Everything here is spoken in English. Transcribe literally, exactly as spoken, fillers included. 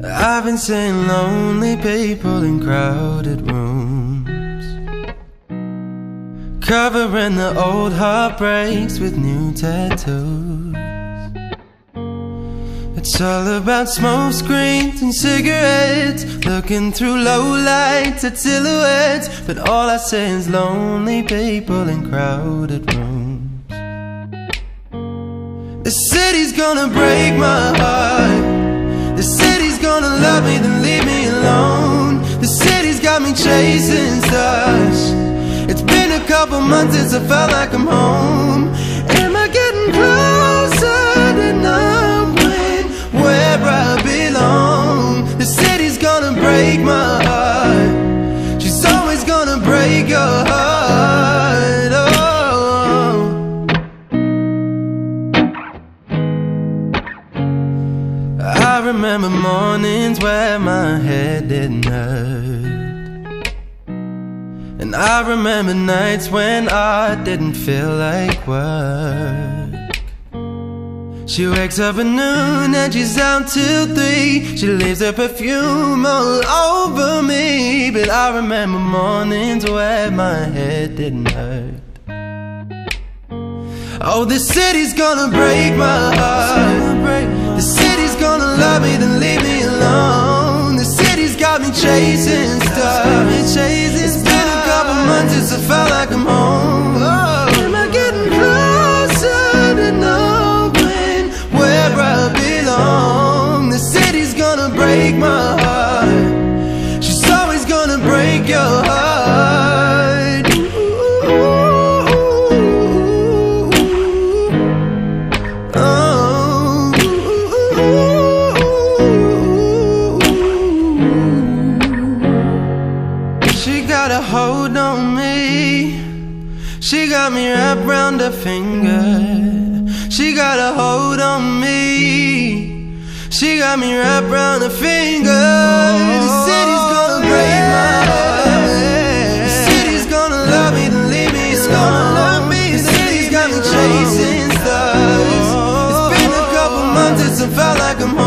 I've been seeing lonely people in crowded rooms, covering the old heartbreaks with new tattoos. It's all about smoke screens and cigarettes, looking through low lights at silhouettes. But all I see is lonely people in crowded rooms. The city's gonna break my heart. The city's gonna love me, then leave me alone. The city's got me chasing stars. It's been a couple months since I felt like I'm home. Am I getting closer to knowing where I belong? The city's gonna break my heart. She's always gonna break your heart. Oh. I remember mornings where my head didn't hurt, and I remember nights when I didn't feel like work. She wakes up at noon and she's out till three. She leaves her perfume all over me. But I remember mornings where my head didn't hurt. Oh, the city's gonna break my heart. The city's gonna love me, then leave me alone. The city's got me chasing stars. It's been a couple months since I felt like I'm home. Oh, am I getting closer to knowing where I belong? The city's gonna break my heart. She's always gonna break your heart. She got a hold on me. She got me wrapped round her finger. She got a hold on me. She got me wrapped round her finger. The city's gonna break my heart. The city's gonna love me, then leave me alone. The city's got me chasing stars. It's been a couple months since I felt like I'm